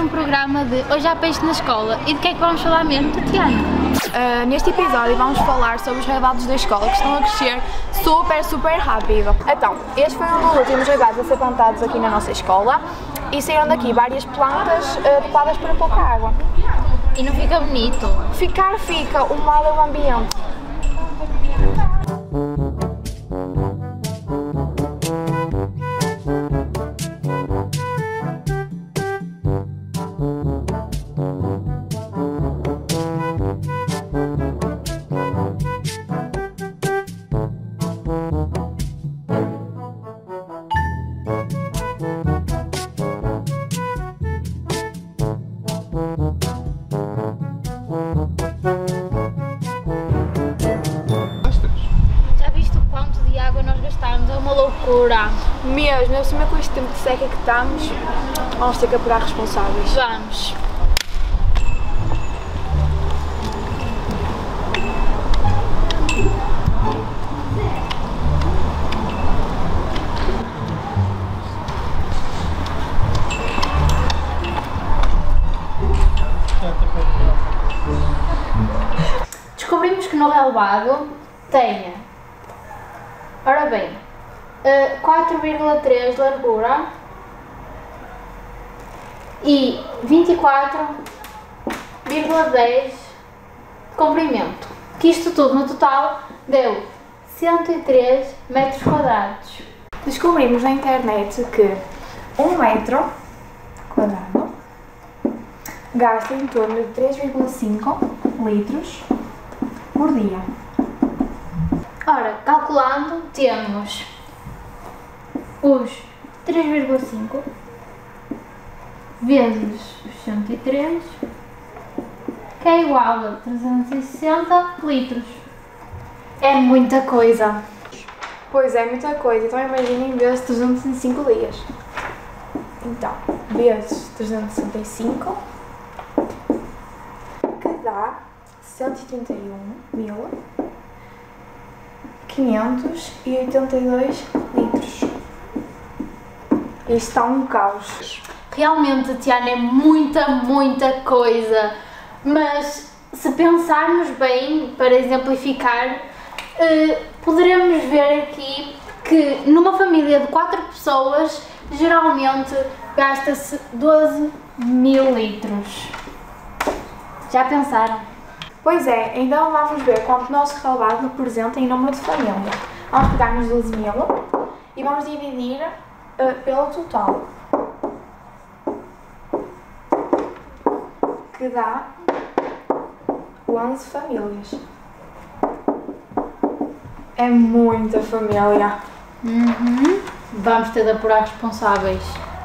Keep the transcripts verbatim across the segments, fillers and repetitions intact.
programa de Hoje há peixe na escola. E de que é que vamos falar mesmo, Tatiana? Uh, neste episódio vamos falar sobre os relevados da escola que estão a crescer super, super rápido. Então, este foi um dos últimos relevados a ser plantados aqui na nossa escola e saíram daqui várias plantas uh, dotadas para pouca água. E não fica bonito? Ficar fica, o mal é o ambiente. É uma loucura. Mesmo, eu sei com este tempo de seca que estamos, vamos ter que apurar responsáveis. Vamos. Descobrimos que no relevado tenha, ora bem, quatro vírgula três de largura e vinte e quatro vírgula dez de comprimento, que isto tudo no total deu cento e três metros quadrados. Descobrimos na internet que um metro quadrado gasta em torno de três vírgula cinco litros por dia. Ora, calculando, temos os três vírgula cinco vezes os cento e três, que é igual a trezentos e sessenta litros. É muita coisa. Pois é, muita coisa. Então imaginem vezes trezentos e cinco dias. Então, vezes trezentos e sessenta e cinco, que dá cento e trinta e um mil quinhentos e oitenta e dois litros. Isto está um caos. Realmente, Tiana, é muita, muita coisa. Mas se pensarmos bem, para exemplificar, eh, poderemos ver aqui que numa família de quatro pessoas, geralmente gasta-se doze mil litros. Já pensaram? Pois é, então vamos ver quanto o nosso relevado representa em número de família. Vamos pegar nos doze mil e vamos dividir uh, pelo total, que dá onze famílias. É muita família. Uhum. Vamos ter de apurar responsáveis.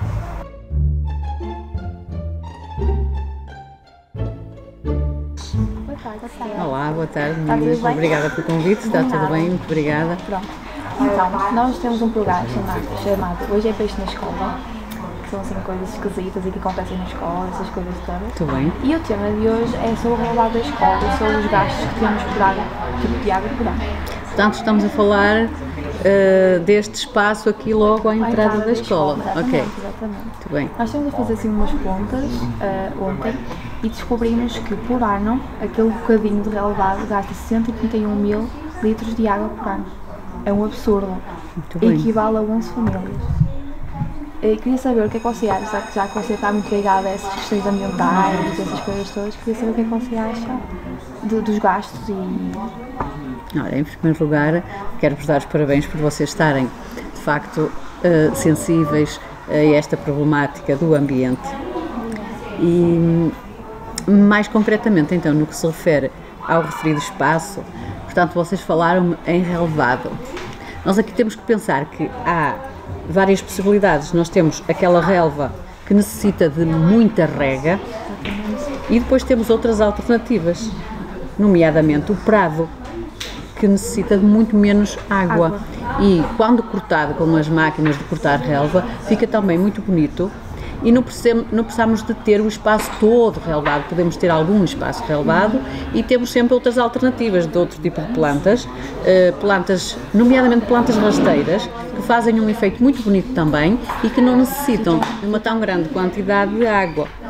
Olá, boa tarde, meninas. Obrigada pelo convite, está tudo bem? Muito obrigada. Pronto. Então, nós temos um programa chamado, chamado Hoje é Peixe na Escola, que são assim coisas esquisitas e que acontecem na escola, essas coisas todas. Muito bem. E o tema de hoje é sobre o relevado da escola e sobre os gastos que temos por ano, tipo de água por ano. Portanto, estamos a falar uh, deste espaço aqui logo à entrada, entrada da, da escola. escola. Ok. Exatamente. Muito bem. Nós estamos a fazer assim umas contas uh, ontem e descobrimos que por ano aquele bocadinho de relevado gasta cento e trinta e um mil litros de água por ano. É um absurdo. Muito bem. Equivale a onze famílias. Eu queria saber o que é que você acha, já que, já que você está muito ligada a essas questões ambientais, essas coisas todas, queria saber o que é que você acha de, dos gastos e... Ora, em primeiro lugar, quero-vos dar os parabéns por vocês estarem, de facto, uh, sensíveis a esta problemática do ambiente. E, mais concretamente, então, no que se refere ao referido espaço, portanto, vocês falaram em relevado. Nós aqui temos que pensar que há várias possibilidades. Nós temos aquela relva que necessita de muita rega e depois temos outras alternativas, nomeadamente o prado, que necessita de muito menos água. água. E quando cortado com as máquinas de cortar relva, fica também muito bonito e não precisamos, não precisamos de ter o espaço todo relevado, podemos ter algum espaço relevado e temos sempre outras alternativas de outro tipo de plantas, uh, plantas, nomeadamente plantas rasteiras, que fazem um efeito muito bonito também e que não necessitam de uma tão grande quantidade de água.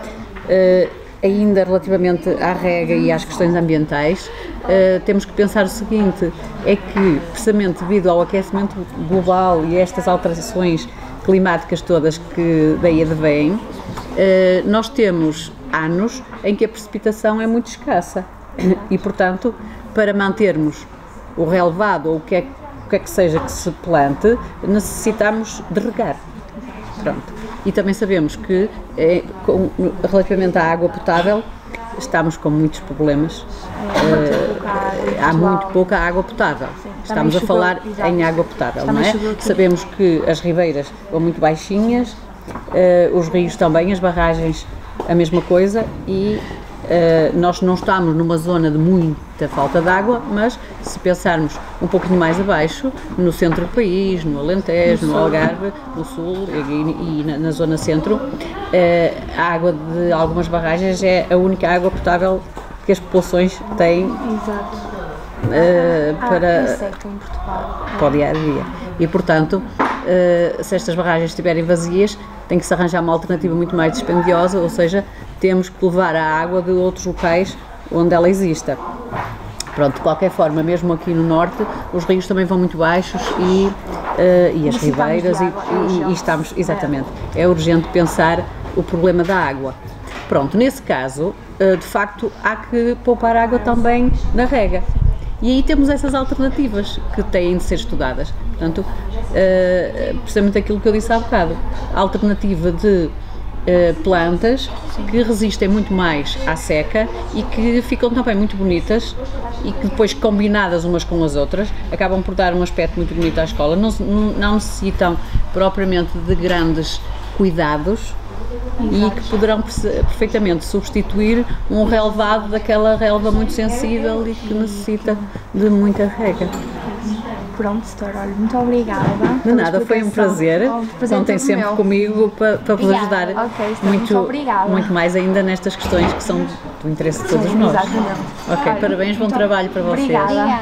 Uh, ainda relativamente à rega e às questões ambientais, uh, temos que pensar o seguinte, é que precisamente devido ao aquecimento global e a estas alterações climáticas todas que daí advêm, uh, nós temos anos em que a precipitação é muito escassa e, portanto, para mantermos o relevado ou o que é, o que, é que seja que se plante, necessitamos de regar. Pronto. E também sabemos que, é, com, relativamente à água potável, estamos com muitos problemas. É, há muito pouca água potável. Sim, estamos a falar exato. Em água potável, também não é? Sabemos que as ribeiras vão muito baixinhas, é, os rios também, as barragens a mesma coisa e Uh, nós não estamos numa zona de muita falta de água, mas se pensarmos um pouquinho mais abaixo, no centro do país, no Alentejo, no, no Algarve, no Sul e, e na, na zona centro, uh, a água de algumas barragens é a única água potável que as populações têm uh, para, para o dia a dia. E, portanto, uh, se estas barragens estiverem vazias, tem que se arranjar uma alternativa muito mais dispendiosa, ou seja, temos que levar a água de outros locais onde ela exista. Pronto, de qualquer forma, mesmo aqui no norte, os rios também vão muito baixos e, uh, e as ribeiras e, e, e estamos, exatamente, é urgente pensar o problema da água. Pronto, nesse caso, uh, de facto, há que poupar água também na rega. E aí temos essas alternativas que têm de ser estudadas. Portanto, uh, precisamente aquilo que eu disse há bocado, a alternativa de uh, plantas que resistem muito mais à seca e que ficam também muito bonitas e que depois combinadas umas com as outras acabam por dar um aspecto muito bonito à escola. Não, não necessitam propriamente de grandes cuidados. Exato. E que poderão perfeitamente substituir um relevado daquela relva muito sensível e que necessita de muita rega. Pronto, doutora, olha, muito obrigada. De nada, foi um prazer. Contem sempre meu. comigo para, para vos ajudar. Okay, muito, muito obrigada. Muito mais ainda nestas questões que são do interesse de todos nós. Exatamente. Ok, olha, parabéns, bom trabalho para vocês. Obrigada.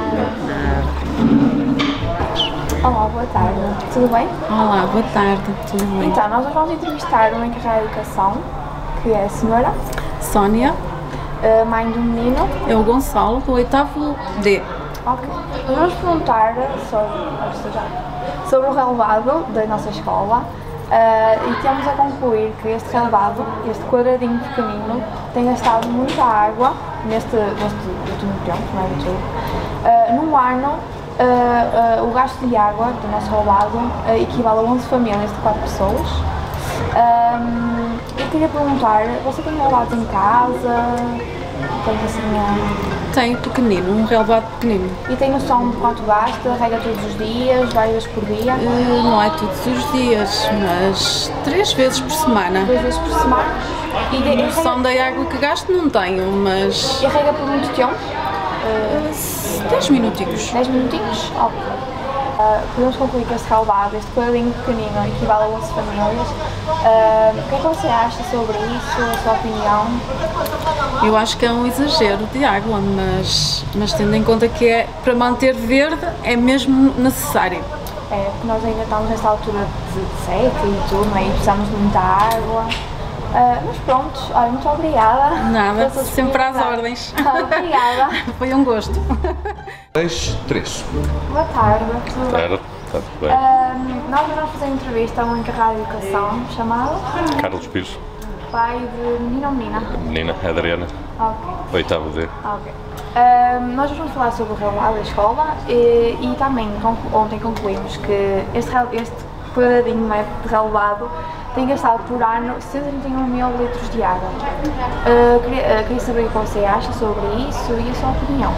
Olá, boa tarde. Tudo bem? Olá, boa tarde. Tudo bem? Então, nós hoje vamos entrevistar uma encarregada de educação, que é a senhora Sónia, a mãe do menino. É o Gonçalo, do oitavo D. Ok. Nós vamos perguntar sobre, sobre o relevado da nossa escola uh, e temos a concluir que este relevado, este quadradinho pequenino, tem gastado muita água neste, neste último tempo, não é de tudo. Uh, num ano, Uh, uh, o gasto de água do nosso relevado uh, equivale a onze famílias de quatro pessoas. Um, eu queria perguntar, você tem relevados em casa? Tem assim um... Tenho pequenino, um relevado pequenino. E tem noção de quanto gasta? Rega todos os dias, várias vezes por dia? Uh, não é todos os dias, mas três vezes por semana. Três vezes por semana? E de, e noção rega... da água que gasto não tenho, mas... E rega por muito tempo? Uh, dez minutinhos. dez minutinhos? Ok. Uh, podemos concluir que este relevado, este quadradinho pequenino, equivale a onze famílias. Uh, o que é que você acha sobre isso, a sua opinião? Eu acho que é um exagero de água, mas, mas tendo em conta que é para manter verde é mesmo necessário. É, porque nós ainda estamos nesta altura de seca e tudo, não é? E precisamos de muita água. Uh, mas pronto, olha, muito obrigada. Nada, sempre às ordens. Obrigada. Foi um gosto. Dois, três. Boa tarde. Tudo bem? Está tudo bem. Uh, nós vamos fazer uma entrevista a um encarregado de educação chamado Carlos Pires. Pai de menino ou menina? Menina, Adriana. Ok. Oitavo D. Ok. Uh, nós vamos falar sobre o relevado da escola e, e também ontem concluímos que este, este quadradinho de relevado tem gastado por ano sessenta e um mil litros de água. Uh, queria, uh, queria saber o que você acha sobre isso e a sua opinião.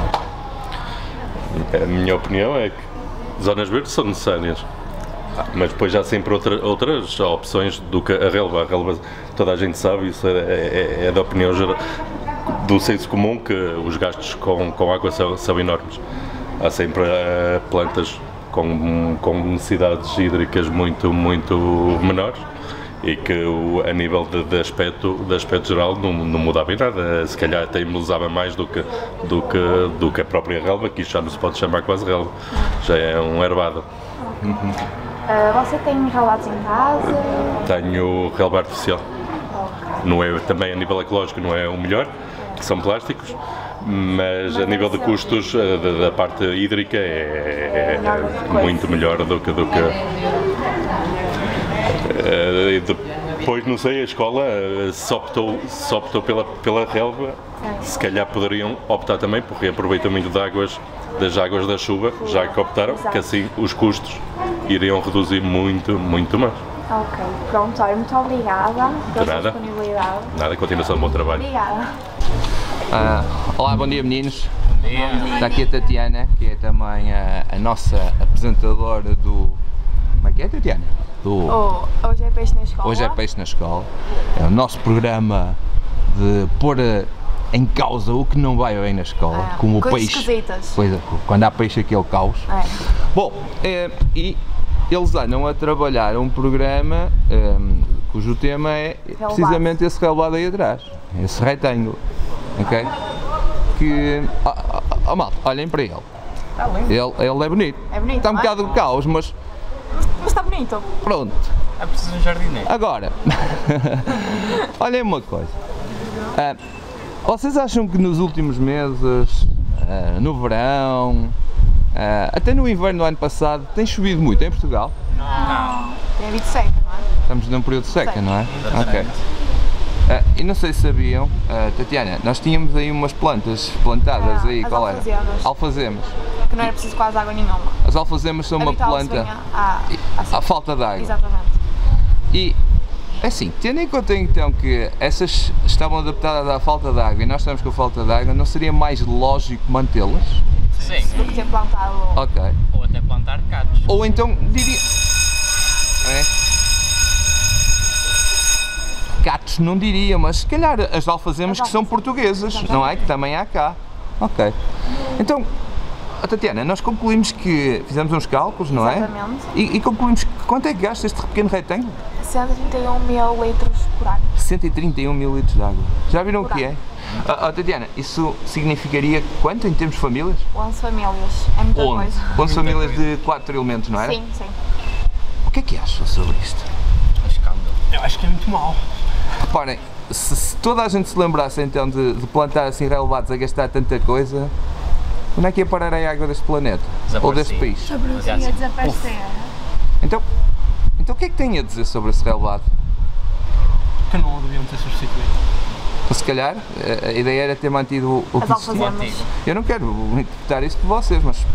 A minha opinião é que zonas verdes são necessárias, mas depois há sempre outra, outras opções do que a relva. A relva, toda a gente sabe, isso é, é, é da opinião geral, do senso comum, que os gastos com, com água são, são enormes. Há sempre uh, plantas com, com necessidades hídricas muito, muito menores. E que o, a nível de, de, aspecto, de aspecto geral não, não mudava em nada, se calhar até embolsava mais do que, do, que, do que a própria relva, que isto já não se pode chamar quase relva, já é um herbado. Uhum. Uh, você tem relevados em casa? Tenho relva artificial. Ok. não é, também a nível ecológico não é o melhor, que são plásticos, mas a nível de custos da, da parte hídrica é, é muito melhor do que... Do que depois, não sei, a escola se optou, se optou pela, pela relva, se calhar poderiam optar também por reaproveitamento de águas, das águas da chuva, já que optaram, que assim os custos iriam reduzir muito, muito mais. Ok, pronto, olha, muito obrigada pela sua disponibilidade. Nada, continuação de bom trabalho. Obrigada. Ah, olá, bom dia meninos. Bom dia. Está aqui a Tatiana, que é também a, a nossa apresentadora do... Como é que é, Tatiana? Do... Oh, hoje é Peixe na Escola. Hoje é Peixe na Escola. É o nosso programa de pôr em causa o que não vai bem na escola, é, como o coisas peixe. Esquisitas. Coisa, quando há peixe aqui é o caos. É. Bom, é, e eles andam a trabalhar um programa um, cujo tema é relevado. Precisamente esse relevado aí atrás, esse retângulo, ok? Que, oh, oh, oh, malta, olhem para ele. Está lindo. Ele, ele é bonito. É bonito, está um não é? bocado de caos, mas Mas está bonito. pronto. É preciso um jardineiro. Agora, olhem uma coisa. Uh, vocês acham que nos últimos meses, uh, no verão, uh, até no inverno do ano passado, tem chovido muito em Portugal? Não. Tem havido seca, não é? Estamos num período de seca, Seca. não é? Exatamente. Ok. Uh, e não sei se sabiam, uh, Tatiana, nós tínhamos aí umas plantas plantadas Ah, aí, as qual era? alfazemas. Alfazemas. Que não era preciso quase água nenhuma. As alfazemas são uma Habitual-se planta bem à, à, à à falta de água. Exatamente. E, assim, tendo em conta então que essas estavam adaptadas à falta de água e nós estamos com falta de água, não seria mais lógico mantê-las? Sim. Do que ter plantado. Ok. Ou até plantar cactos. Ou então, diria... É? Gatos não diria, mas se calhar as alfazemas que são portuguesas, não é? Que também há cá. Ok. Então, oh, Tatiana, nós concluímos que fizemos uns cálculos, não é? Exatamente. E, e concluímos que quanto é que gasta este pequeno retângulo? cento e trinta e um mil litros por ano. cento e trinta e um mil litros de água. Já viram o Por que é? ano. Oh, oh, Tatiana, isso significaria quanto em termos de famílias? onze famílias. É muita onze. coisa. onze famílias de quatro elementos, não era? Sim, sim. O que é que acham sobre isto? Um escândalo. Eu acho que é muito mau. Reparem, se, se toda a gente se lembrasse então de, de plantar assim relevados a gastar tanta coisa, onde é que ia parar a água deste planeta? Ou deste país? Desaparecia. desaparecer. Então, então o que é que tem a dizer sobre esse relevado? Que não o deviam ter substituído. Ou se calhar, a, a ideia era ter mantido o, o As que existia. alfazemas. Eu não quero interpretar isto por vocês, mas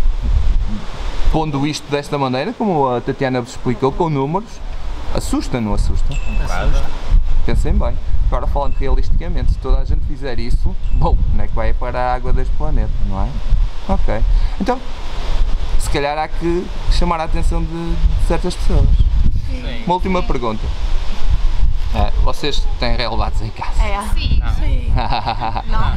pondo isto desta maneira, como a Tatiana vos explicou, com números, assusta, não assusta? Pensem bem. Agora, falando realisticamente, se toda a gente fizer isso, bom, não é que vai para a água deste planeta, não é? Ok. Então, se calhar há que chamar a atenção de, de certas pessoas. Sim. Uma última pergunta. Ah, vocês têm relevados em casa? É. Sim. Sim. Não.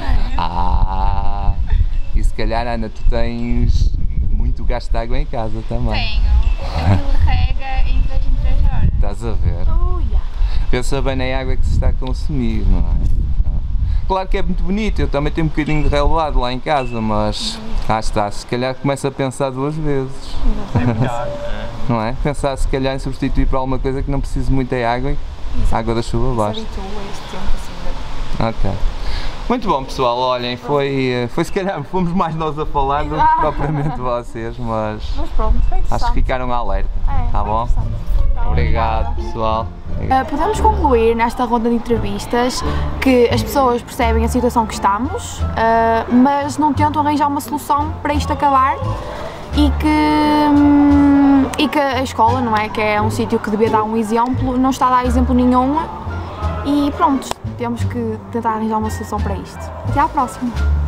Ah, e se calhar, Ana, tu tens muito gasto de água em casa também. Tenho. Aquilo rega em três em três horas. Estás a ver? Oh, yeah. Pensa bem na água que se está a consumir, não é? Claro que é muito bonito, eu também tenho um bocadinho de relevado lá em casa, mas lá está, se calhar começa a pensar duas vezes. Não é? Pensar se calhar em substituir para alguma coisa que não precise muita água e a água da chuva basta. Se habitua a este tempo assim. Ok. Muito bom, pessoal, olhem, foi, foi se calhar fomos mais nós a falar do que propriamente vocês, mas Mas pronto, foi interessante. acho que ficaram alerta, É, tá foi bom? interessante. Obrigado, pessoal. Uh, podemos concluir nesta ronda de entrevistas que as pessoas percebem a situação que estamos, uh, mas não tentam arranjar uma solução para isto acabar e que, hum, e que a escola, não é? Que é um sítio que devia dar um exemplo, não está a dar exemplo nenhum e pronto, temos que tentar arranjar uma solução para isto. Até à próxima!